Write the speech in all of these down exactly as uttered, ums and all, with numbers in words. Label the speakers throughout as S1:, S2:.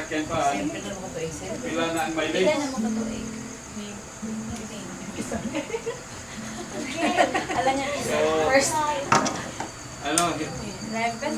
S1: sasakyan pa. Pila na ang mileage?
S2: Pila na mo ka to eh. Alam niya,
S1: So,
S2: first
S1: ano,
S2: eleven.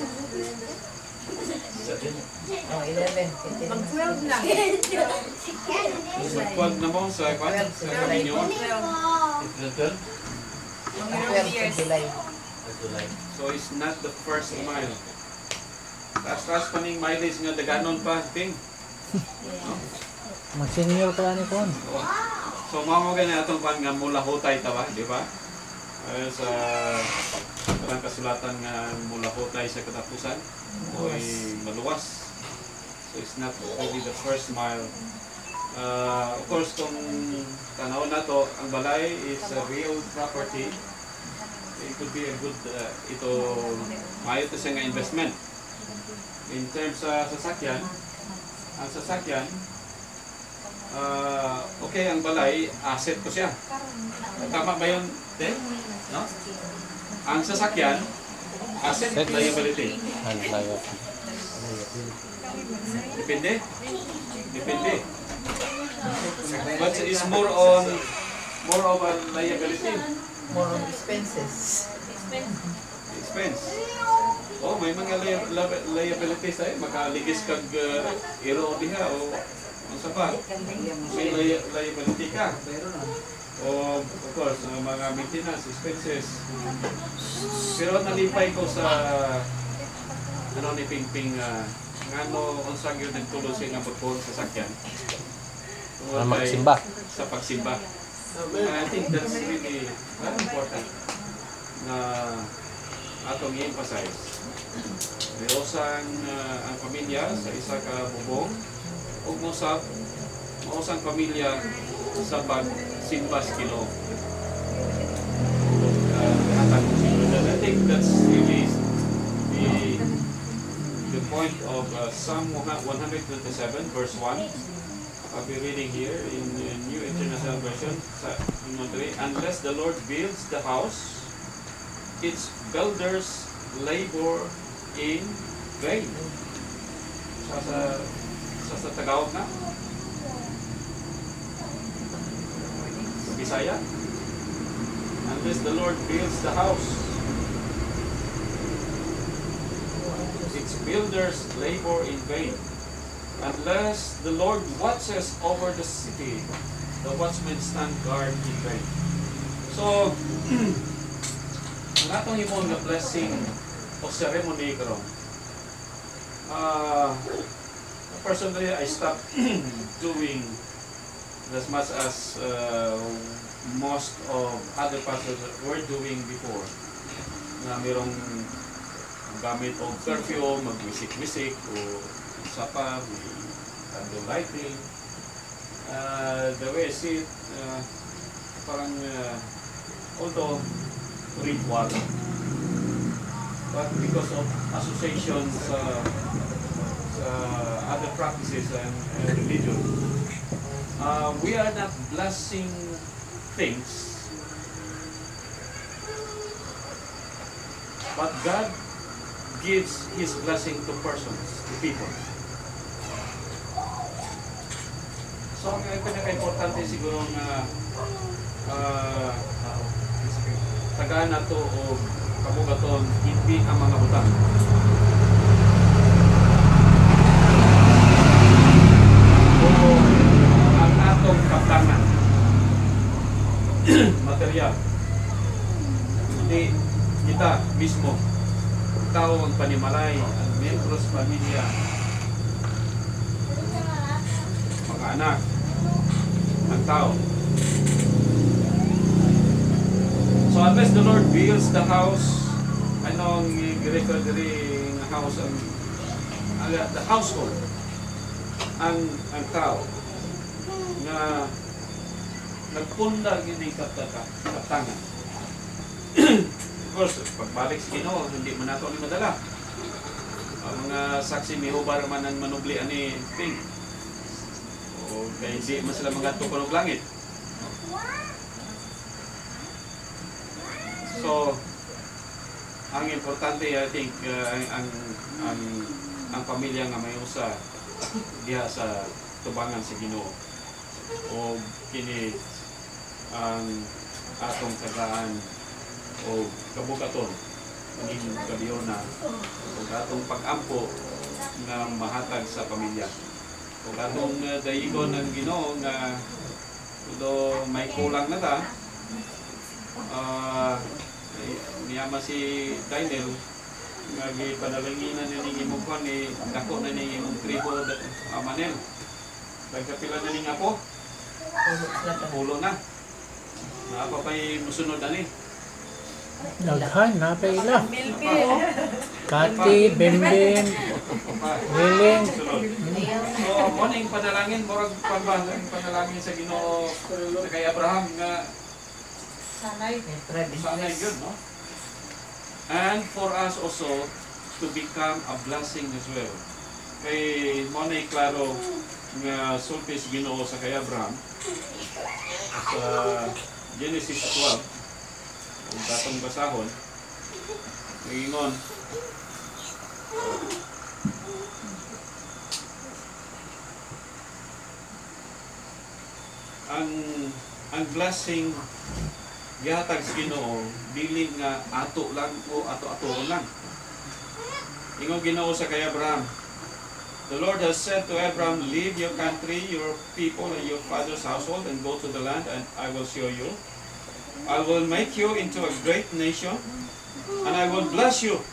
S3: Oh, eleven.
S2: Mag-twelve na.
S1: mag-twelve na mo sa kwan? Sa kaminyo?
S3: twelve sa July.
S1: So, it's not the first mile. Taas-taas pa ning mileage nga daganon pa, Ping.
S4: Mag-senior ka ni Kon.
S1: So, mamo ganyan atong kwan nga mula hutay tawa, di ba? Uh, sa parang kasulatan nga mula hutay sa katapusan oy maluwas. So, it's not really the first mile. Uh, of course, kung tanaw na to, ang balay is a real property. It could be a good, uh, ito, maayo to siya nga investment. In terms sa sasakyan, ang sasakyan, uh, okay, ang balay, asset ko siya. Tama ba yun, Te? No? Ang sasakyan, asset, liability. Depende. Depende. But it's more on, more of a liability.
S3: More on expenses.
S1: Expense. Oh, may mga li- li- liabilities tayo. Makaligis kag uh, iro diha o ang sapa. May li- liability ka. O, of course, uh, mga maintenance, expenses. Pero nalipay ko sa ano ni Pingping uh, ngano unsang yun nagtulo siya nga pagpuhon sa sakyan.
S4: Para magsimba.
S1: Sa pagsimba. I think that's really very important na atong i-emphasize. Mayosang uh, ang pamilya sa isa ka bubong ug mosap mausang pamilya sa pagsimba sa Ginoo. Uh, I think that's really the the point of uh, Psalm one twenty-seven verse one. I'll be reading here in the New International Version. Unless the Lord builds the house, its builders labor in vain. Sa sa sa, sa Tagalog na. Sa Bisaya. Unless the Lord builds the house, its builders labor in vain. Unless the Lord watches over the city, the watchmen stand guard in vain. So, ang atong himon nga blessing o ceremony karon. Uh, personally, I stopped doing as much as uh, most of other pastors were doing before. Na mayroong gamit o perfume, mag-wisik-wisik o sapa, candle lighting. Uh, the way I see it, uh, parang uh, although ritual, but because of associations sa uh, other practices and uh, religion, uh, we are not blessing things, but God gives His blessing to persons, to people. So, ang pinaka-importante siguro nga uh, tagaan na to o kabugaton, hindi ang mga butang. O ang atong kaptangan. Material. Hindi kita mismo. Tao ang panimalay, ang membros pamilya, mga anak, ang tao. So unless the Lord builds the house, anong i-refer diri ng house, ang, ang the household, ang ang tao nga nagpundar gini kaptangan. Of course, pagbalik sa Ginoo, hindi man nato ni madala. Ang mga saksi ni Hubar man ang manubli ani Ping. O kaya hindi man sila magadto kuno langit. So, ang importante, I think, uh, ang, ang, ang, ang pamilya nga may usa diha sa tubangan sa Ginoo. O kini ang atong tagaan o kabukaton ning kabiyona o atong pag-ampo nga mahatag sa pamilya. O atong uh, dayigon ng Ginoo nga do may kulang na ta. Ah, uh, niyama si Daniel nga gipanalanginan na ning imong kwan ni dako na ning imong tribo Amanel. Pagkapila na ning ako, ulo na. Naapa pa'y musunod ani.
S4: Daghan, napaila.
S2: Milky.
S4: Kati, Bembem, Liling.
S1: Sunod. So, mo ning panalangin, murag pagbalang panalangin sa Ginoo sa kay Abraham nga
S2: Sanay.
S1: sanay yun, no? And for us also to become a blessing as well. Kay mo na klaro nga sultis Ginoo sa kay Abraham sa Genesis twelve kung datong basahon ngayon ang ang blessing gihatag sa Ginoo dili nga ato lang o ato-ato lang. Ingon Ginoo sa kay Abraham, the Lord has said to Abraham, leave your country, your people, and your father's household, and go to the land, and I will show you. I will make you into a great nation, and I will bless you.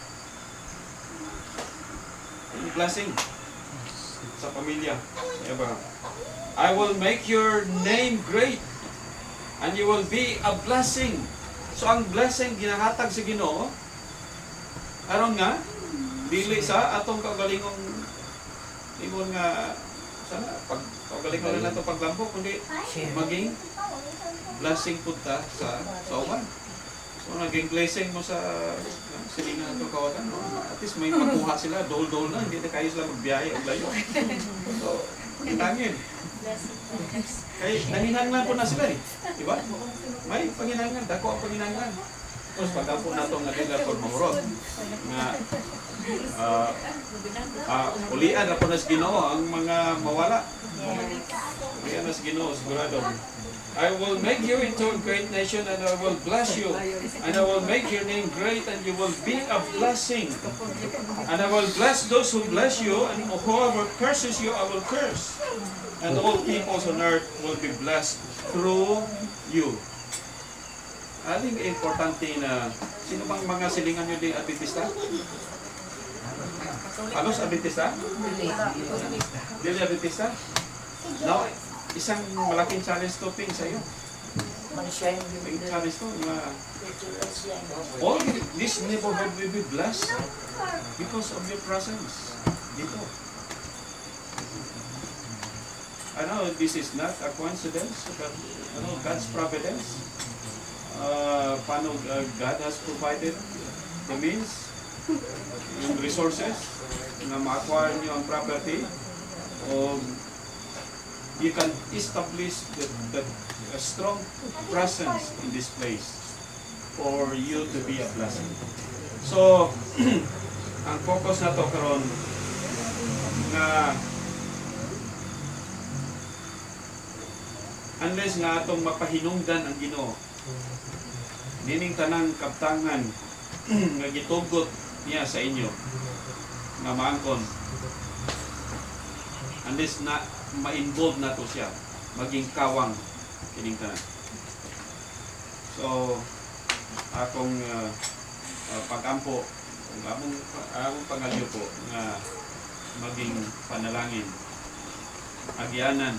S1: Blessing sa pamilya ni Abraham. I will make your name great, and you will be a blessing. So ang blessing ginahatag sa Ginoo aron nga dili sa atong kaugalingong ingon nga sana pag kaugalingon na nato paglambo kundi maging blessing pud ta sa sa uban. So naging blessing mo sa silingan nato kawatan, no? At least may makuha sila dol-dol na, hindi na kayo sila magbiyahe og layo. So tangin. Kay nanginanglan po na sila eh. Diba? May panginanglan, dako ang panginanglan. Tapos pagkapo na itong naging po mahurot. Nga, uh, uh, ulian na po na sa Ginoo ang mga mawala. Ulian na sa Ginoo, sigurado. I will make you into a great nation and I will bless you. And I will make your name great and you will be a blessing. And I will bless those who bless you and whoever curses you, I will curse. And all peoples on earth will be blessed through you. I think importante na, sino bang mga silingan nyo din Adventista? Alos Adventista? Dili Adventista? Now, isang malaking challenge to ping sa iyo. Malaking challenge to, na all this neighborhood will be blessed because of your presence dito. I know this is not a coincidence, but you know, God's providence. Uh, paano uh, God has provided the means, yung resources na ma-acquire nyo ang property, o you can establish that, that a strong presence in this place for you to be a blessing. So, ang focus na to karon nga unless nga atong mapahinungdan ang Ginoo nining tanang kabtangan nga gitugot niya sa inyo nga maangkon, unless na ma-involve na to siya maging kawang kining tanan. So akong uh, uh, pag-ampo ang among among pangalyo po nga maging panalangin agyanan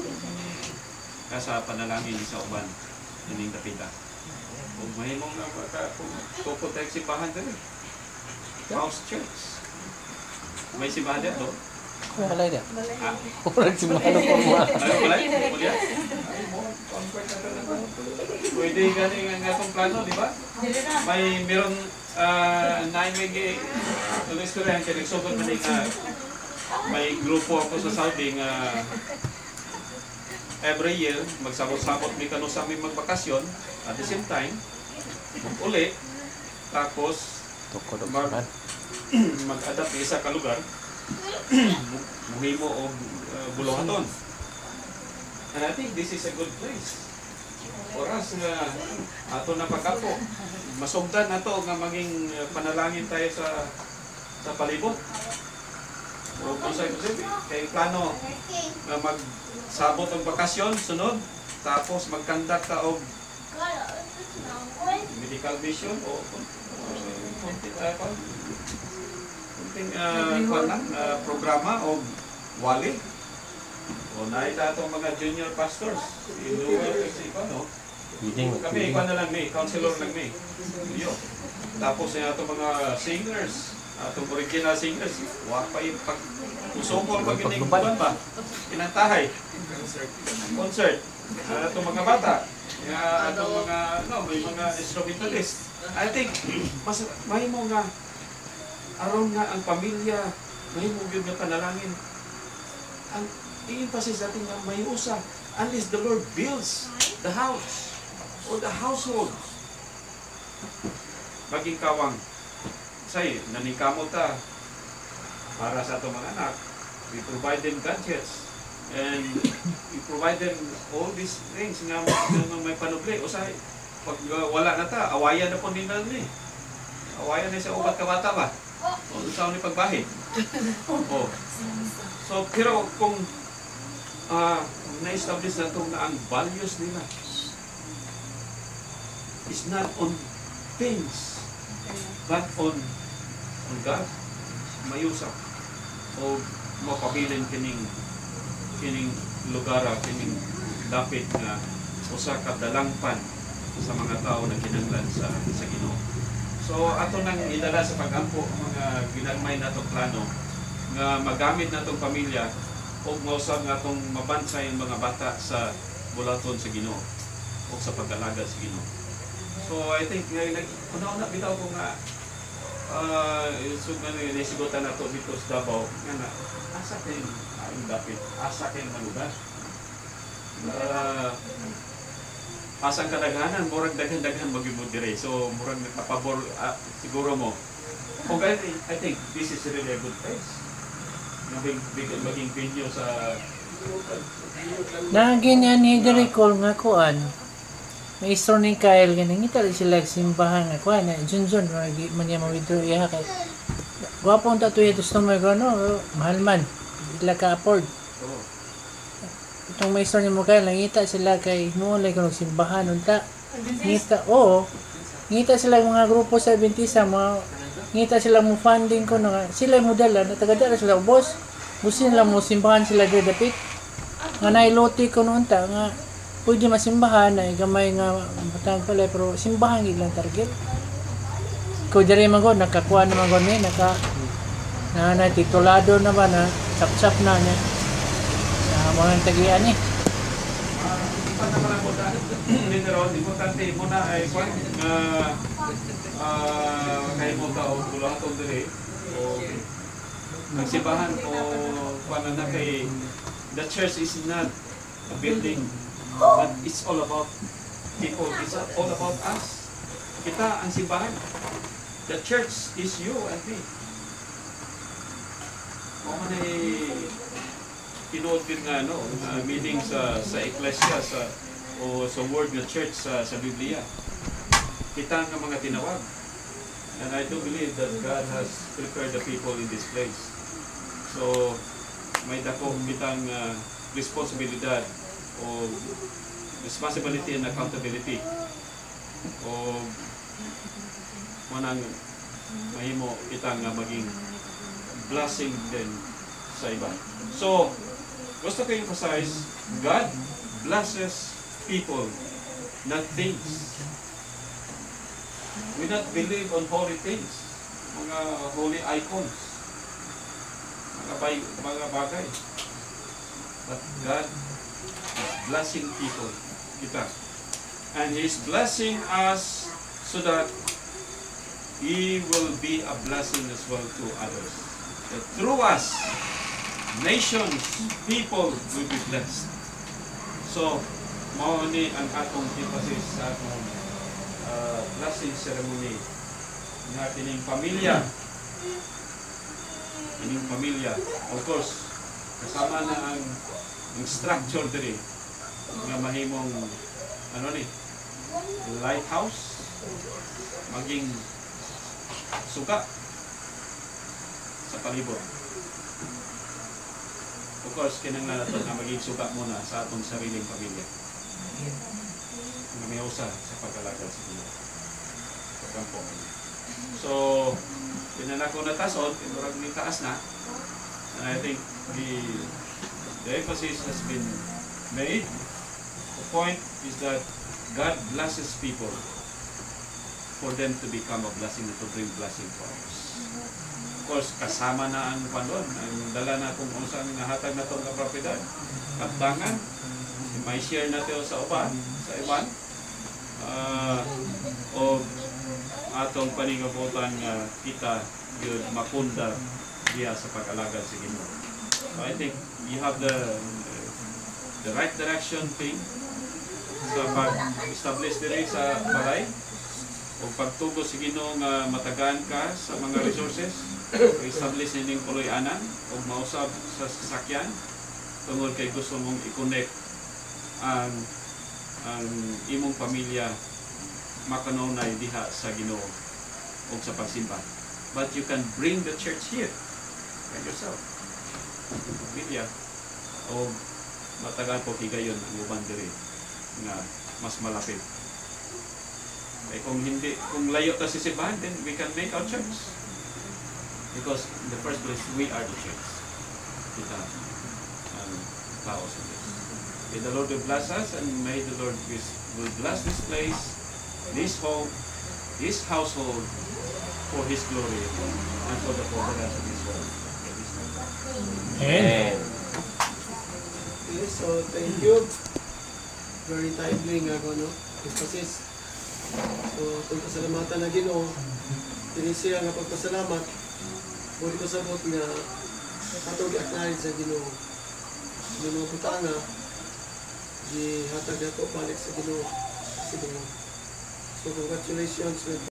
S1: sa panalangin sa uban ining dapita. Kung mahimong na pupunta yung simbahan dali. House church. May simbahan dito?
S4: Wala din.
S1: Ha?
S4: Wala simbahan ng forma.
S1: Ano pala? Pwede yan? Pwede gani nga itong plano, di ba? May meron na may istoryahan kaya nagsugod man nga may grupo ako sa Saudi nga every year, magsabot-sabot may kano sa aming magbakasyon at the same time, uli, tapos mag, mag-adapt isa ka lugar muhimo o uh, buluhaton. And I think this is a good place for us nga ato na pagkapo. Masugdan nato nga maging uh, panalangin tayo sa sa palibot. O kung sa'yo kay plano nga magsabot ang bakasyon, sunod, tapos magkandak ka og medical mission o kunting uh, kunting uh, uh, programa o wali. O naita itong mga junior pastors. Inuwa kasi ikaw, no? Kami, ikaw na lang may, counselor lang may. Iyo. Tapos yung itong mga singers, itong original singers, wak pa yung pag usokol pag inikuban ba? Pinantahay. Concert. Uh, itong mga bata. Uh, itong mga, no, may mga instrumentalist. I think, mas, may mo nga, aron nga ang pamilya, may mo yun nga panalangin. Ang i-emphasis natin nga may usa, unless the Lord builds the house or the household. Maging kawang, say, nanikamo ta para sa itong mga anak, we provide them gadgets, and we provide them all these things nga may panubli. O say, pag uh, wala na ta, awayan na po nila ni. Awayan na sa ubat ka bata ba? O saan ni pagbahid? O. So, pero kung uh, na-establish na itong na ang values nila is not on things but on on God, mayusa o mapabilin kining kining lugar, kining dapit nga usa ka dalangpan sa mga tao na kinahanglan sa sa Ginoo. So ato nang idala sa pagampo ang mga ginagmay natong plano nga magamit natong pamilya o mausab nga atong mabansay ang mga bata sa bulaton sa Ginoo o sa pag-alaga sa Ginoo. So I think nga una-una bitaw ko nga uh, so nga nisigutan nato dito sa Davao nga na asa kay ang dapit, asa kay malugar. Uh, asang kadaghanan, murag daghan-daghan mag-imod dire. So murag nakapabor uh, siguro mo. Kung I think, I think this is really a good place. Maging, maging venue sa
S4: Na ganyan ni Diricol nga kuan. May istro ni Kyle ganun ngita sila simbahan nga kuan na junjun magi man niya ma-withdraw iya kay. Gwapong tatuya to sa mga ano, mahal man. Ila ka afford.
S1: oh.
S4: Itong may istro ni mo Kyle nangita sila kay mo lay kuno simbahan unta. Ngita oo. Ngita sila mga grupo sa Adventista mga ngita sila mo funding ko nga sila mo dala na taga-dala sila boss. Gusto nila mo simbahan sila dire dapit. Nga nailoti ko noon ta nga pwede masimbahan na gamay nga batang pala pero simbahan gid lang target. Ko dire man gud nakakuha naman gud ni naka na na titulado na ba na sap-sap na niya. Sa mga tagian ni.
S1: Pa naman ako dahil mineral, importante mo na ay kwan nga ah kay mo ta o bulaton dire o nagsimbahan o kwan na kay the church is not a building but it's all about people, it's all about us. Kita ang simbahan. The church is you and me. O man ay tinuod din nga no, uh, meaning sa sa ecclesia sa o sa word nga church sa sa Biblia. Kita nga mga tinawag. And I do believe that God has prepared the people in this place. So may dako kitang uh, responsibilidad o responsibility and accountability o manang mahimo kita nga maging blessing din sa iba. So gusto ko emphasize, God blesses people, not things. We not believe on holy things, mga holy icons, mga, bay, mga bagay. But God is blessing people, kita. And He is blessing us so that He will be a blessing as well to others. That through us, nations, people will be blessed. So, mao ni ang atong emphasis sa atong uh, blessing ceremony ng ating pamilya. inyong pamilya. Of course, kasama na ang, ang structure diri nga mahimong ano ni lighthouse, maging suka sa palibot. Of course, kinanglan nato nga maging suka muna sa atong sariling pamilya. Nga may usa sa pag-alagad sa Ginoo. Sa kampo. So, pinanako na tason, pinurag ni taas na. And I think the the emphasis has been made. The point is that God blesses people for them to become a blessing and to bring blessing for others. Of course, kasama na ang pandon, ang dala na kung unsang nahatag na itong kapropiedad. Katangan, may share natin sa uban, sa iban, uh, o atong paningabutan nga kita yun makunda diya sa pag-alagad sa Ginoo. So I think you have the the right direction thing sa pag-establish diri sa balay o pagtugo sa Ginoo nga matagaan ka sa mga resources, establish nining puloy-anan o mausab sa sasakyan tungod kay gusto mong i-connect ang ang imong pamilya makanunay diha sa Ginoo o sa pagsimba. But you can bring the church here by yourself. Pamilya o matagal po higayon ang uban diri nga mas malapit. Eh, kung hindi, kung layo ta si simbahan, then we can make our church. Because in the first place, we are the church. Kita ang tao sa Diyos. May the Lord will bless us and may the Lord will bless this place, this home, this household for His glory and for the furtherance of His world.
S4: Amen.
S5: Okay, so thank you. Very timely nga ko, no? Emphasis. So, itong pasalamatan na Ginoo, tinisiya nga pagpasalamat, muli ko sabot nga katong i-acknowledge sa Ginoo. Yung mga butanga, di hatag na to balik sa Ginoo. Sa Ginoo. So, congratulations with